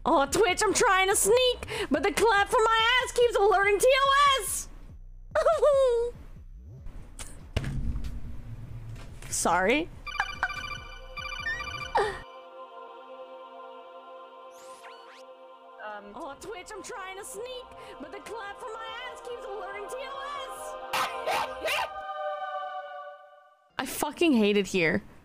Oh, Twitch, I'm trying to sneak, but the clap from my ass keeps alerting TOS! Sorry. Oh, Twitch, I'm trying to sneak, but the clap from my ass keeps alerting TOS! I fucking hate it here.